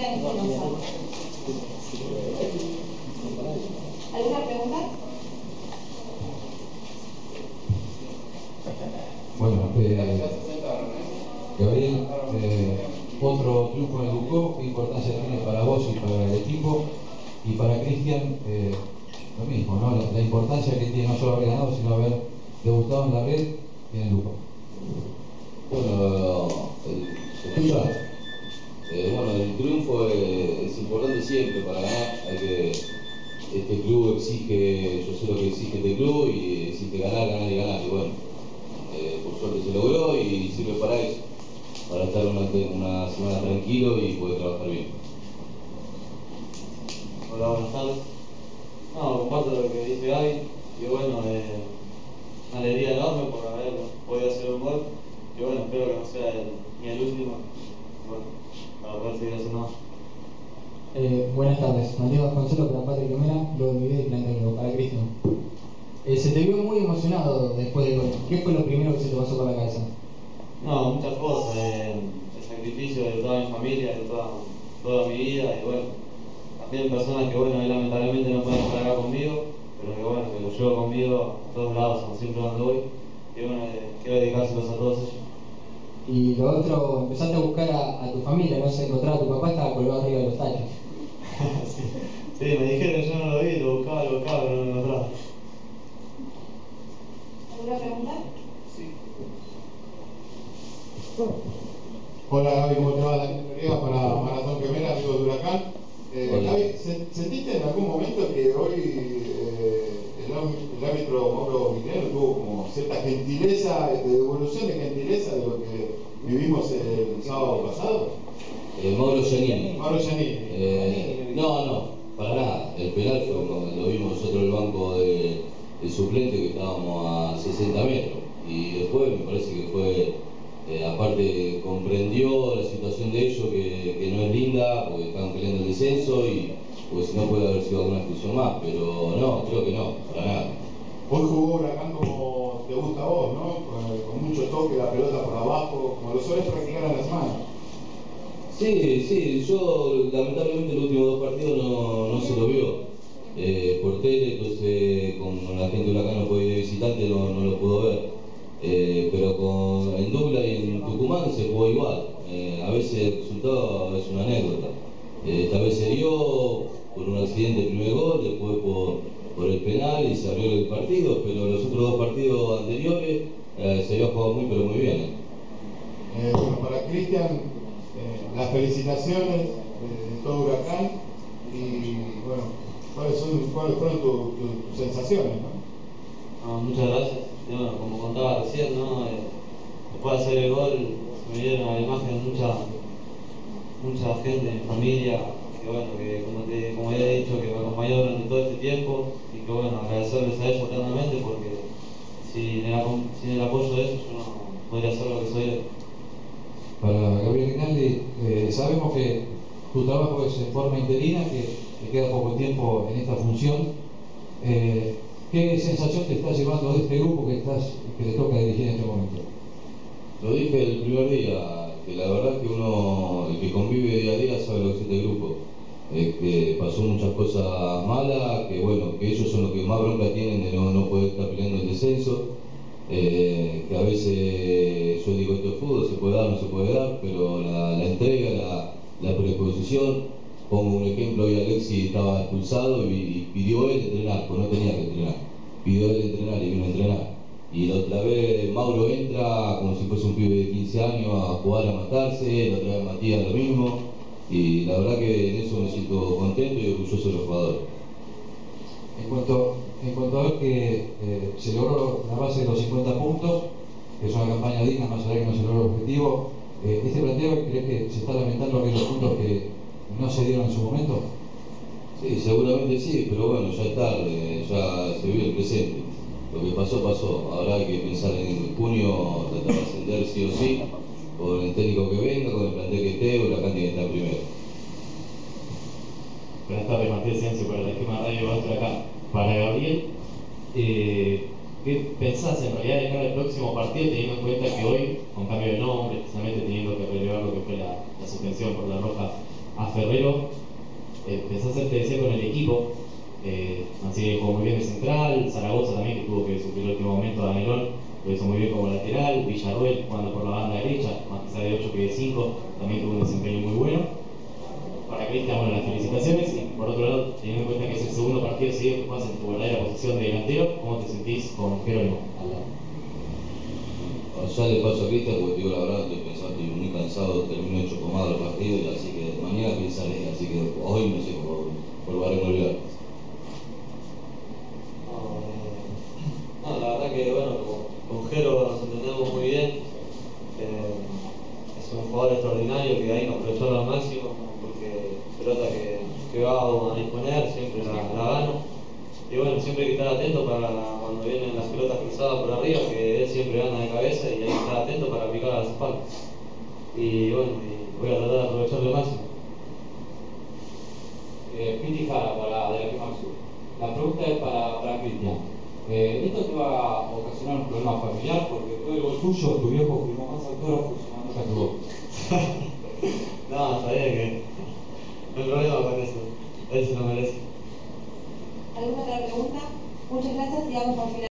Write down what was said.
Cristian Espinosa. ¿Alguna pregunta? Bueno, Gabriel, otro triunfo en el Ducó, ¿qué importancia tiene para vos y para el equipo? Y para Cristian, lo mismo, ¿no? La importancia que tiene no solo haber ganado, sino haber debutado en la red y en el Ducó. Bueno, ¿se escucha? Bueno, el triunfo es importante siempre para ganar. Este club exige, yo sé lo que exige este club y exige ganar, ganar y ganar. Y bueno, por suerte se logró y sirve para eso, para estar una semana tranquilo y poder trabajar bien. Hola, buenas tardes. No, comparto lo que dice Gaby, y bueno, una alegría enorme por haber podido hacer un gol, y bueno, espero que no sea ni el último, bueno, para poder seguir haciendo más. Buenas tardes, Mateo Vasconcelos para Patria Quimera, luego mi vida y plan técnico para Cristian. Se te vio muy emocionado después del gol. ¿Qué fue lo primero que se te pasó por la cabeza? No, muchas cosas, el sacrificio de toda mi familia, de toda mi vida, y bueno, también personas que bueno, lamentablemente no pueden estar acá conmigo, pero que bueno, que lo llevo conmigo a todos lados, siempre donde voy, y bueno, quiero dedicárselos a todos ellos. Y lo otro, empezaste a buscar a tu familia, no se encontraba a tu papá, estaba colgado arriba de los tachos. Sí, me dijeron, yo no lo vi, lo buscaba, pero no lo encontraba. ¿Alguna pregunta? Sí. Hola Gaby, ¿cómo te va? Daniel Noriega para Maratón Quimera, amigo de Huracán. Gaby, ¿sentiste en algún momento que hoy el árbitro Mauro Migliano tuvo como cierta gentileza, de devolución de gentileza de lo que vivimos el sábado pasado? Mauro Giannini. Mauro Giannini. No, para nada. El penal fue cuando lo vimos nosotros en el banco de suplente, que estábamos a 60 metros. Y después me parece que fue, aparte comprendió la situación de ellos, que no es linda, porque estaban peleando el descenso, y porque si no puede haber sido alguna exclusión más. Pero no, creo que no, para nada. Hoy jugó Huracán como te gusta a vos, ¿no? Con mucho toque, la pelota por abajo, como lo sueles practicar en la semana. Sí, yo lamentablemente los últimos dos partidos no se lo vio por tele, entonces con la gente de Huracán no puede ir de visitante, no lo pudo ver. Pero en Douglas y en Tucumán se jugó igual. A veces el resultado es una anécdota. Esta vez se dio por un accidente el primer gol, después por el penal y se abrió el partido, pero los otros dos partidos anteriores se había jugado pero muy bien. Bueno, para Cristian, las felicitaciones de todo Huracán y bueno, ¿cuáles fueron tus sensaciones, ¿no? Muchas gracias. Y bueno, como contaba recién, ¿no? Después de hacer el gol me dieron a la imagen mucha gente de mi familia, que bueno, que como ya he dicho, que me acompañó durante todo este tiempo, y que bueno, agradecerles a ellos eternamente, porque sin el apoyo de ellos yo no podría ser lo que soy hoy. Para Gabriel Rinaldi, sabemos que tu trabajo es en forma interina, que te queda poco tiempo en esta función. ¿Qué sensación te estás llevando de este grupo que te toca dirigir en este momento? Lo dije el primer día, que la verdad que uno, el que convive día a día, sabe lo que es este grupo. Que pasó muchas cosas malas, que bueno, que ellos son los que más bronca tienen de no poder estar peleando el descenso. Que a veces yo digo, esto es fútbol, se puede dar, no se puede dar, pero la entrega, la predisposición. Pongo un ejemplo, hoy Alexis estaba expulsado y pidió él entrenar, pues no tenía que entrenar. Pidió él entrenar y vino a entrenar. Y la otra vez Mauro entra como si fuese un pibe de 15 años a jugar, a matarse, la otra vez Matías lo mismo. Y la verdad que en eso me siento contento y orgulloso de los jugadores. En cuanto a ver que se logró la base de los 50 puntos, que es una campaña digna, más allá de que no se logró el objetivo, ¿este planteo crees que se está lamentando aquellos puntos que no se dieron en su momento? Sí, seguramente sí, pero bueno, ya es tarde, ya se vive el presente. Lo que pasó, pasó. Ahora hay que pensar en junio, tratar de ascender sí o sí, con el técnico que venga, con el plantel que esté, Huracán tiene que estar primero. Buenas tardes, Matías Ciencio para la Esquema Radio Astro acá. Para Gabriel, ¿qué pensás en realidad de cara al próximo partido, teniendo en cuenta que hoy, con cambio de nombre, especialmente teniendo que relevar lo que fue la suspensión por la roja a Ferrero, empezó a hacer, te decía, con el equipo. Así que jugó muy bien de central, Zaragoza también, que tuvo que suplir el último momento a Danilón, lo hizo muy bien como lateral, Villarruel jugando por la banda derecha, más quizá de 8 que de 5, también tuvo un desempeño muy bueno. Para Cristian, bueno, las felicitaciones, y por otro lado, teniendo en cuenta que es el segundo partido seguido que juegas en tu verdadera posición de delantero, ¿cómo te sentís con Jerónimo al lado? Ya le paso a Cristian porque digo la verdad, estoy pensando, estoy muy cansado, termino hecho pomado el partido, y así que mañana pensaré, así que hoy no sé cómo volveré a olvidar. No, la verdad que bueno, con Jero nos entendemos muy bien. Es un jugador extraordinario que ahí nos aprovechó al máximo, porque pelota que va a disponer siempre la gano. Y bueno, siempre hay que estar atento para cuando vienen las pelotas cruzadas por arriba, que él siempre gana de cabeza y hay que estar atento para picar a las espaldas. Y bueno, voy a tratar de aprovecharlo al máximo. Piti Jara, de la Prima Sur. La pregunta es para Cristian. ¿Esto te va a ocasionar un problema familiar? Porque todo el gol tuyo, tu viejo firmó más autógrafos sumando que tu gol. No, sabía que no hay problema con eso. Él se lo merece. ¿Alguna otra pregunta? Muchas gracias y damos por final.